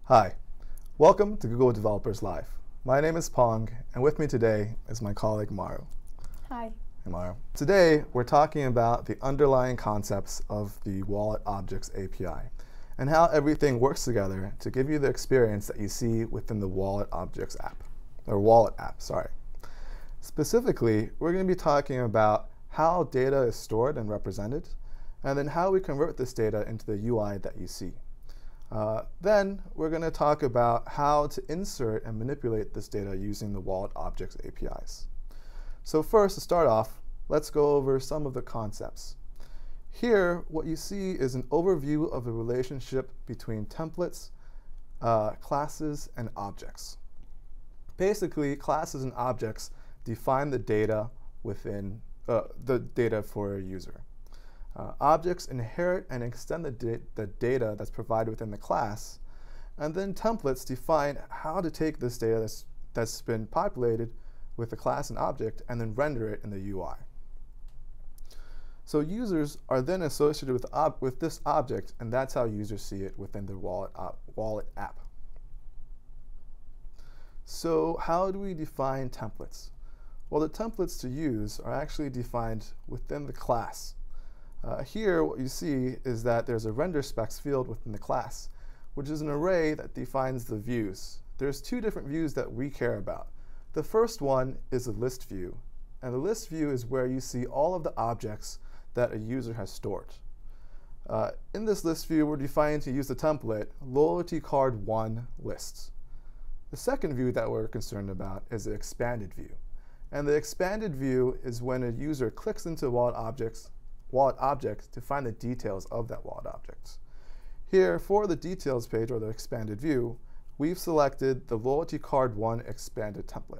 Hi, welcome to Google Developers Live. My name is Pong, and with me today is my colleague Maru. Hi. Hey Maru. Today, we're talking about the underlying concepts of the Wallet Objects API and how everything works together to give you the experience that you see within the Wallet Objects app, or Wallet app, sorry. Specifically, we're going to be talking about how data is stored and represented, and then how we convert this data into the UI that you see. Then we're going to talk about how to insert and manipulate this data using the Wallet Objects APIs. So first, to start off, let's go over some of the concepts. Here, what you see is an overview of the relationship between templates, classes, and objects. Basically, classes and objects define the data within the data for a user. Objects inherit and extend the data that's provided within the class, and then templates define how to take this data that's been populated with the class and object and then render it in the UI. So users are then associated with this object, and that's how users see it within the Wallet app. So how do we define templates? Well, the templates to use are actually defined within the class. Here, what you see is that there's a render specs field within the class, which is an array that defines the views. There's two different views that we care about. The first one is a list view, and the list view is where you see all of the objects that a user has stored. In this list view, we're defining to use the template loyalty card 1 lists. The second view that we're concerned about is the expanded view. And the expanded view is when a user clicks into wallet object to find the details of that wallet object. Here, for the details page, or the expanded view, we've selected the loyalty card 1 expanded template.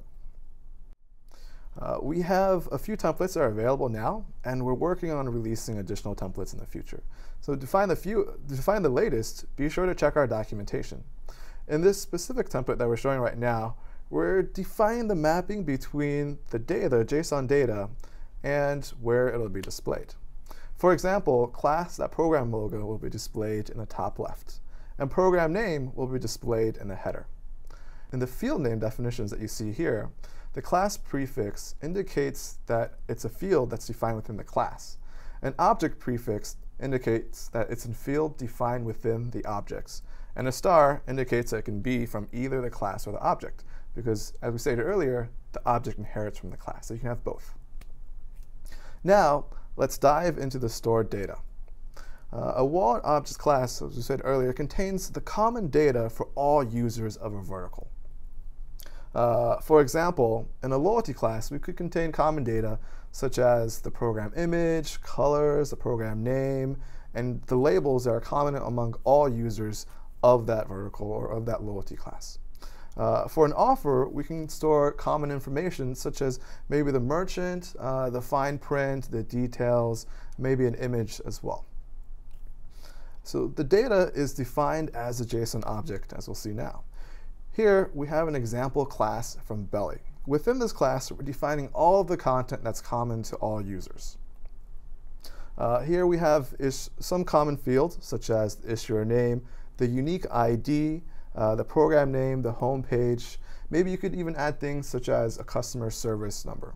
We have a few templates that are available now, and we're working on releasing additional templates in the future. So to find the latest, be sure to check our documentation. In this specific template that we're showing right now, we're defining the mapping between the data, JSON data, and where it'll be displayed. For example, class.program logo will be displayed in the top left, and program name will be displayed in the header. In the field name definitions that you see here, the class prefix indicates that it's a field that's defined within the class. An object prefix indicates that it's a field defined within the objects. And a star indicates that it can be from either the class or the object, because as we stated earlier, the object inherits from the class, so you can have both. Now, let's dive into the stored data. A wallet objects class, as we said earlier, contains the common data for all users of a vertical. For example, in a loyalty class, we could contain common data such as the program image, colors, the program name, and the labels that are common among all users of that vertical or of that loyalty class. For an offer, we can store common information such as maybe the merchant, the fine print, the details, maybe an image as well. So the data is defined as a JSON object, as we'll see now. Here, we have an example class from Belly. Within this class, we're defining all of the content that's common to all users. Here we have some common fields, such as the issuer name, the unique ID, the program name, the home page. Maybe you could even add things such as a customer service number.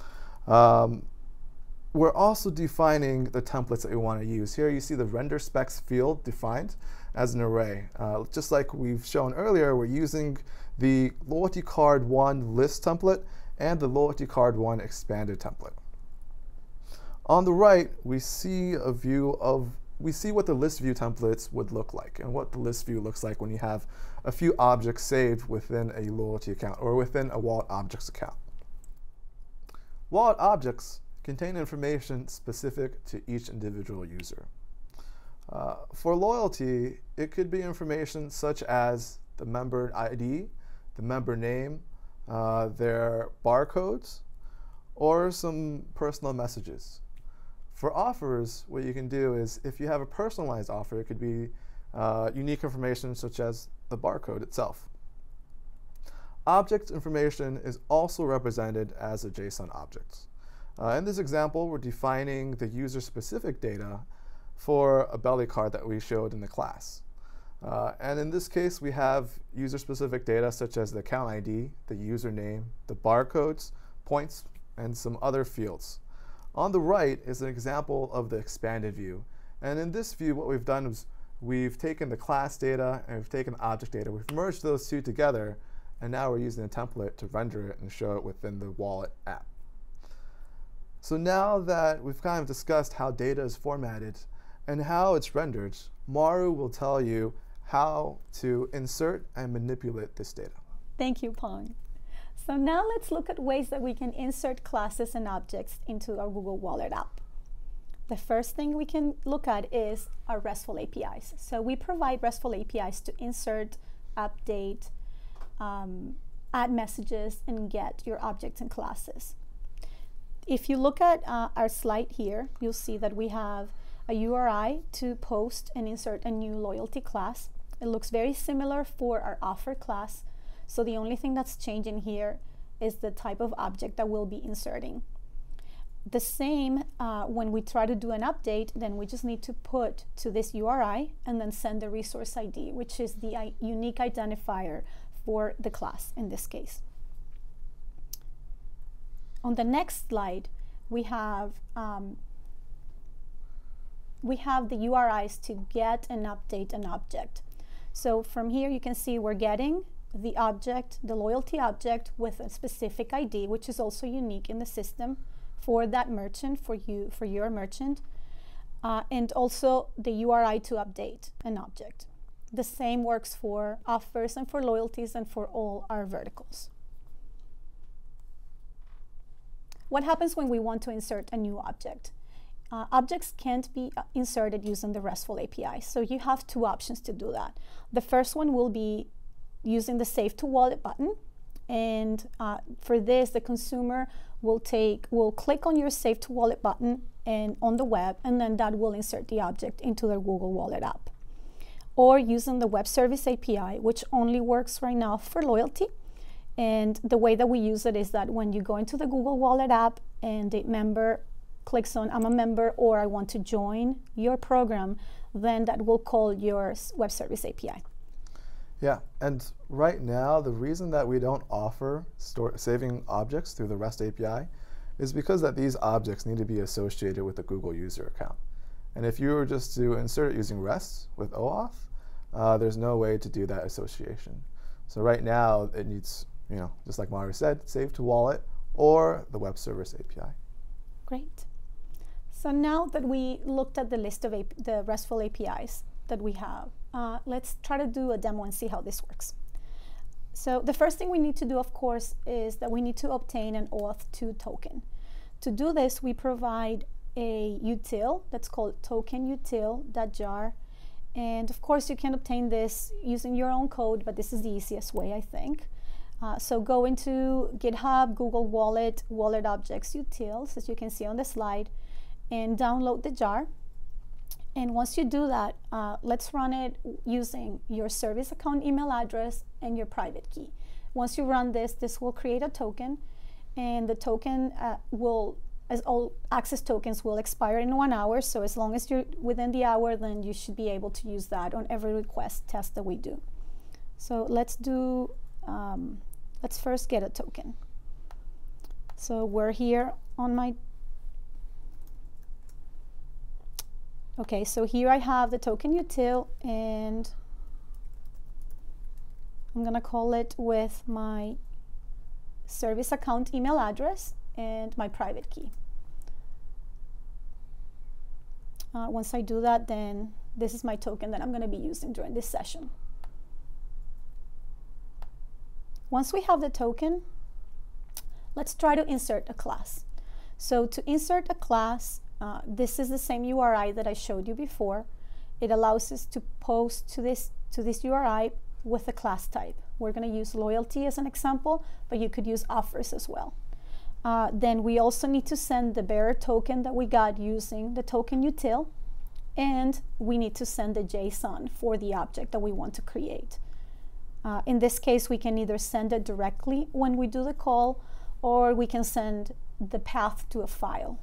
We're also defining the templates that we want to use. Here you see the render specs field defined as an array. Just like we've shown earlier, we're using the loyalty card 1 list template and the loyalty card 1 expanded template. On the right, we see what the list view templates would look like and what the list view looks like when you have a few objects saved within a loyalty account or within a wallet objects account. Wallet objects contain information specific to each individual user. For loyalty, it could be information such as the member ID, the member name, their barcodes, or some personal messages. For offers, what you can do is, if you have a personalized offer, it could be unique information such as the barcode itself. Object information is also represented as a JSON object. In this example, we're defining the user-specific data for a belly card that we showed in the class. And in this case, we have user-specific data such as the account ID, the username, the barcodes, points, and some other fields. On the right is an example of the expanded view. And in this view, what we've done is we've taken the class data and we've taken object data. We've merged those two together, and now we're using a template to render it and show it within the Wallet app. So now that we've kind of discussed how data is formatted and how it's rendered, Maru will tell you how to insert and manipulate this data. Thank you, Peng. So now let's look at ways that we can insert classes and objects into our Google Wallet app. The first thing we can look at is our RESTful APIs. So we provide RESTful APIs to insert, update, add messages, and get your objects and classes. If you look at our slide here, you'll see that we have a URI to post and insert a new loyalty class. It looks very similar for our offer class. So the only thing that's changing here is the type of object that we'll be inserting. The same when we try to do an update, then we just need to put to this URI and then send the resource ID, which is the unique identifier for the class in this case. On the next slide, we have the URIs to get and update an object. So from here you can see we're getting the object, the loyalty object with a specific ID, which is also unique in the system for that merchant, for your merchant, and also the URI to update an object. The same works for offers and for loyalties and for all our verticals. What happens when we want to insert a new object? Objects can't be inserted using the RESTful API, so you have two options to do that. The first one will be using the Save to Wallet button, and for this, the consumer will click on your Save to Wallet button and on the web, and then that will insert the object into their Google Wallet app. Or using the Web Service API, which only works right now for loyalty. And the way that we use it is that when you go into the Google Wallet app and the member clicks on I'm a member or I want to join your program, then that will call your Web Service API. Yeah, and right now the reason that we don't offer saving objects through the REST API is because that these objects need to be associated with the Google user account. And if you were just to insert it using REST with OAuth, there's no way to do that association. So right now it needs, just like Maru said, Save to Wallet or the Web Service API. Great. So now that we looked at the list of the RESTful APIs that we have, let's try to do a demo and see how this works. So the first thing we need to do, of course, is that we need to obtain an OAuth 2 token. To do this, we provide a util that's called tokenutil.jar. And of course, you can obtain this using your own code, but this is the easiest way, I think. So go into GitHub, Google Wallet, Wallet Objects Utils, as you can see on the slide, and download the jar. And once you do that, let's run it using your service account email address and your private key. Once you run this, this will create a token, and the token as all access tokens will expire in 1 hour. So as long as you're within the hour, then you should be able to use that on every request test that we do. So let's do, let's first get a token. So we're here on my, okay, so here I have the token util, and I'm gonna call it with my service account email address and my private key. Once I do that, then this is my token that I'm going to be using during this session. Once we have the token, let's try to insert a class. So to insert a class, this is the same URI that I showed you before. It allows us to post to this URI with a class type. We're going to use loyalty as an example, but you could use offers as well. Then we also need to send the bearer token that we got using the token util, and we need to send the JSON for the object that we want to create. In this case, we can either send it directly when we do the call, or we can send the path to a file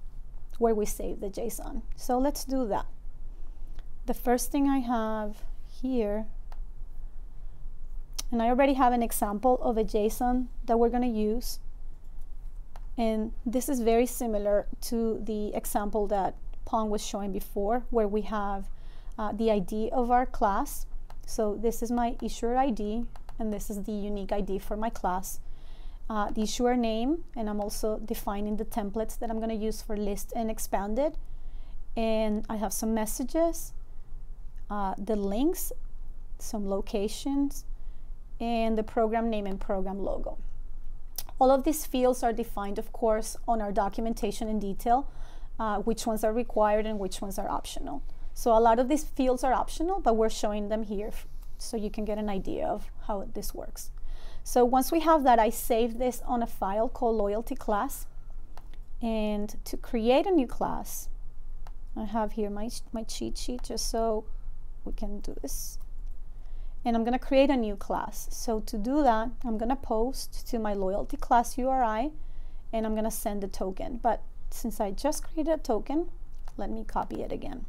where we save the JSON. So let's do that. The first thing I have here. And I already have an example of a JSON that we're going to use. And this is very similar to the example that Pong was showing before, where we have the ID of our class. So this is my issuer ID, and this is the unique ID for my class. The issuer name, and I'm also defining the templates that I'm going to use for list and expanded. And I have some messages, the links, some locations, and the program name and program logo. All of these fields are defined, of course, on our documentation in detail, which ones are required and which ones are optional. So a lot of these fields are optional, but we're showing them here so you can get an idea of how this works. So once we have that, I save this on a file called loyalty class. And to create a new class, I have here my cheat sheet just so we can do this. And I'm going to create a new class. So to do that, I'm going to post to my loyalty class URI, and I'm going to send the token. But since I just created a token, let me copy it again.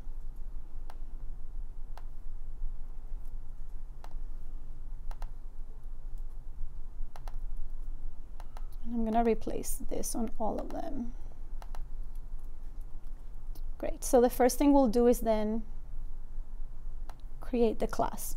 And I'm going to replace this on all of them. Great. So the first thing we'll do is then create the class.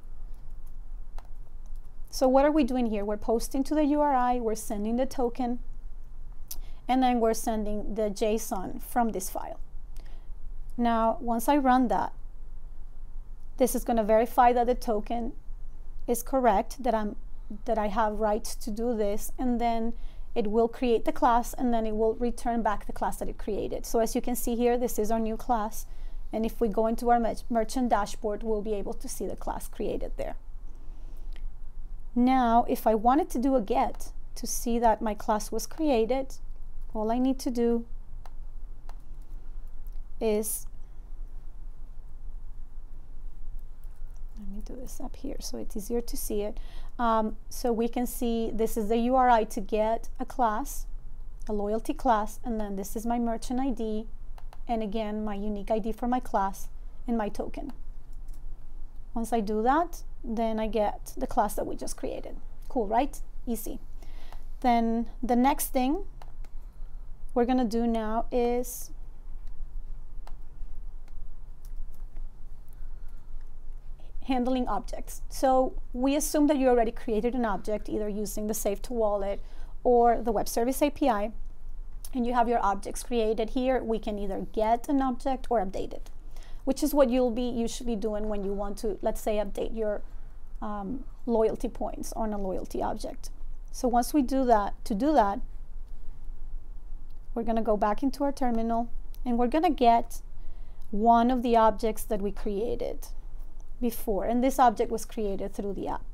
So what are we doing here? We're posting to the URI, we're sending the token, and then we're sending the JSON from this file. Now, once I run that, this is going to verify that the token is correct, that I have rights to do this, and then it will create the class, and then it will return back the class that it created. So as you can see here, this is our new class, and if we go into our merchant dashboard, we'll be able to see the class created there. Now, if I wanted to do a get to see that my class was created, all I need to do is, let me do this up here so it's easier to see it. So we can see this is the URI to get a class, a loyalty class, and then this is my merchant ID, and again, my unique ID for my class and my token. Once I do that, then I get the class that we just created. Cool, right? Easy. Then the next thing we're going to do now is handling objects. So we assume that you already created an object, either using the Save to Wallet or the Web Service API, and you have your objects created here. We can either get an object or update it, which is what you'll be usually doing when you want to, let's say, update your loyalty points on a loyalty object. So once we do that, we're going to go back into our terminal, and we're going to get one of the objects that we created before, and this object was created through the app.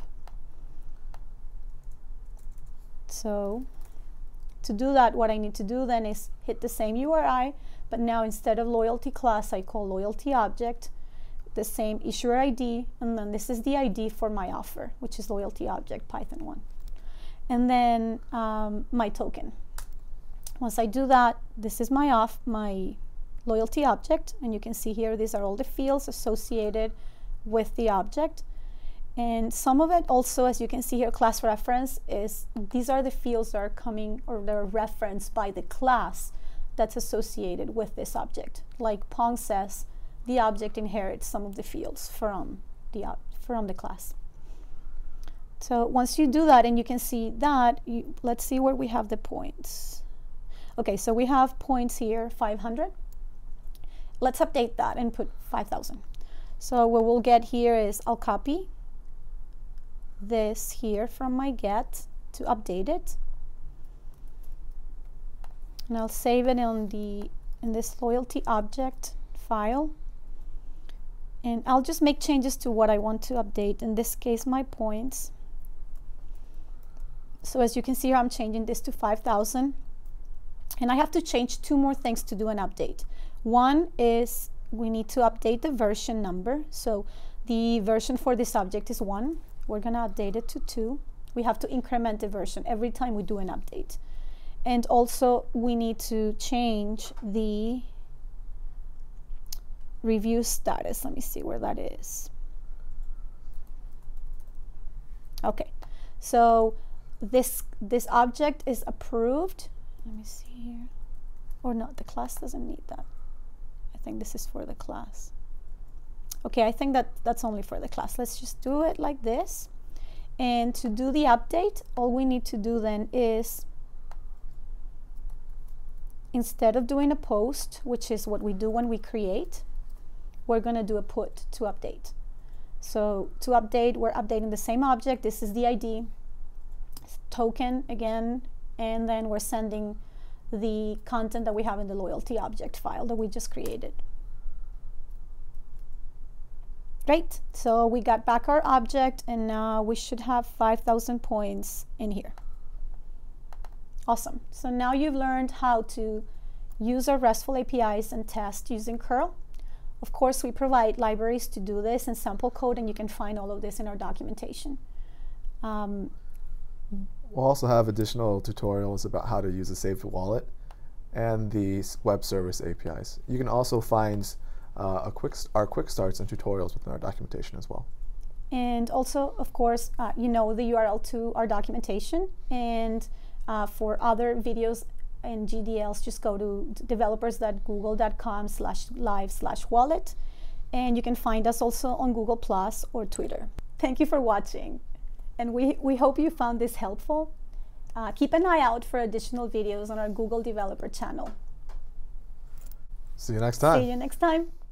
So to do that, what I need to do then is hit the same URI, but now instead of loyalty class, I call loyalty object, the same issuer ID, and then this is the ID for my offer, which is loyalty object Python 1. And then my token. Once I do that, this is my loyalty object, and you can see here these are all the fields associated with the object. And some of it also, as you can see here, class reference is, these are the fields that are coming, or they're referenced by the class that's associated with this object. Like Pong says, the object inherits some of the fields from the class. So once you do that, and you can see that, let's see where we have the points. Okay, so we have points here, 500. Let's update that and put 5,000. So what we'll get here is, I'll copy this here from my get to update it, and I'll save it in this loyalty object file, and I'll just make changes to what I want to update, in this case my points. So as you can see here, I'm changing this to 5,000, and I have to change two more things to do an update. One is we need to update the version number. So the version for this object is 1. We're going to update it to 2. We have to increment the version every time we do an update. And also we need to change the review status. Let me see where that is. Okay, so this object is approved. Let me see here. Or no, the class doesn't need that. I think this is for the class. Okay, I think that's only for the class. Let's just do it like this. And to do the update, all we need to do then is, instead of doing a post, which is what we do when we create, we're going to do a put to update. So to update, we're updating the same object. This is the ID, token again, and then we're sending the content that we have in the loyalty object file that we just created. Great, so we got back our object, and now we should have 5,000 points in here. Awesome, so now you've learned how to use our RESTful APIs and test using curl. Of course, we provide libraries to do this and sample code, and you can find all of this in our documentation. We'll also have additional tutorials about how to use a saved wallet and the web service APIs. You can also find our quick starts and tutorials within our documentation as well. And also, of course, you know the URL to our documentation. And for other videos and GDLs, just go to developers.google.com/live/wallet. And you can find us also on Google+ or Twitter. Thank you for watching. And we hope you found this helpful. Keep an eye out for additional videos on our Google Developer channel. See you next time. See you next time.